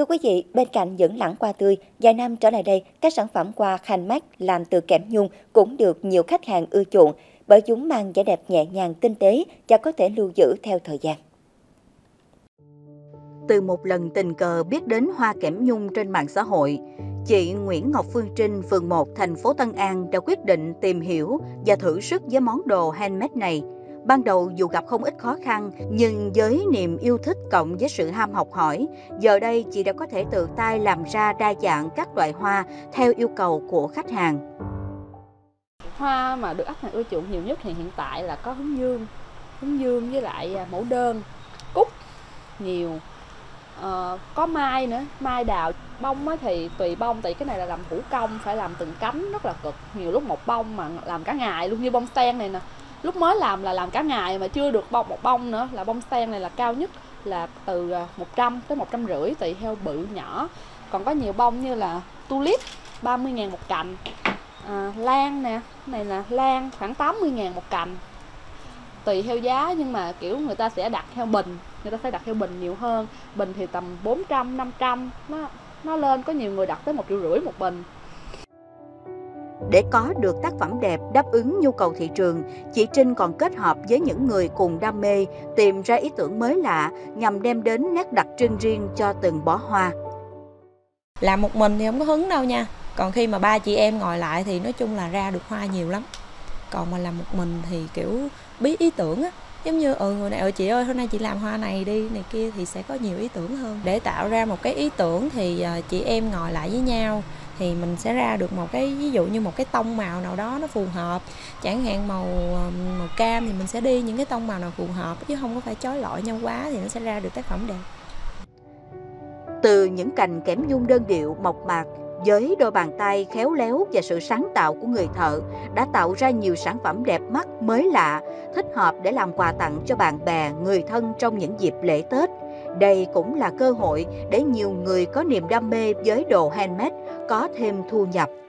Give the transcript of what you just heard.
Thưa quý vị, bên cạnh những lẵng hoa tươi, vài năm trở lại đây, các sản phẩm hoa handmade làm từ kẽm nhung cũng được nhiều khách hàng ưa chuộng bởi chúng mang vẻ đẹp nhẹ nhàng, tinh tế và có thể lưu giữ theo thời gian. Từ một lần tình cờ biết đến hoa kẽm nhung trên mạng xã hội, chị Nguyễn Ngọc Phương Trinh, phường 1, thành phố Tân An đã quyết định tìm hiểu và thử sức với món đồ handmade này. Ban đầu dù gặp không ít khó khăn, nhưng với niềm yêu thích cộng với sự ham học hỏi, giờ đây chị đã có thể tự tay làm ra đa dạng các loại hoa theo yêu cầu của khách hàng. Hoa mà được khách hàng ưa chuộng nhiều nhất thì hiện tại là có hướng dương với lại mẫu đơn, cúc nhiều. Có mai nữa, mai đào. Bông thì tùy bông, tại cái này là làm thủ công, phải làm từng cánh rất là cực. Nhiều lúc một bông mà làm cả ngày luôn, như bông sen này nè. Lúc mới làm là làm cả ngày mà chưa được một bông nữa, là bông sen này là cao nhất là từ 100 tới 150 tùy theo bự nhỏ. Còn có nhiều bông như là tulip 30.000 một cành. Lan nè, này là lan khoảng 80.000 một cành. Tùy theo giá, nhưng mà kiểu người ta sẽ đặt theo bình, nhiều hơn. Bình thì tầm 400, 500, nó lên, có nhiều người đặt tới 1,5 triệu một bình. Để có được tác phẩm đẹp đáp ứng nhu cầu thị trường, chị Trinh còn kết hợp với những người cùng đam mê tìm ra ý tưởng mới lạ nhằm đem đến nét đặc trưng riêng cho từng bó hoa. Làm một mình thì không có hứng đâu nha. Còn khi mà ba chị em ngồi lại thì nói chung là ra được hoa nhiều lắm. Còn mà làm một mình thì kiểu bí ý tưởng á. Giống như người này chị ơi hôm nay chị làm hoa này đi, này kia thì sẽ có nhiều ý tưởng hơn. Để tạo ra một cái ý tưởng thì chị em ngồi lại với nhau thì mình sẽ ra được một cái, ví dụ như một cái tông màu nào đó nó phù hợp. Chẳng hạn màu cam thì mình sẽ đi những cái tông màu nào phù hợp, chứ không có phải chói lọi nhau quá thì nó sẽ ra được tác phẩm đẹp. Từ những cành kẽm nhung đơn điệu mộc mạc, với đôi bàn tay khéo léo và sự sáng tạo của người thợ đã tạo ra nhiều sản phẩm đẹp mắt mới lạ, thích hợp để làm quà tặng cho bạn bè, người thân trong những dịp lễ Tết. Đây cũng là cơ hội để nhiều người có niềm đam mê với đồ handmade có thêm thu nhập.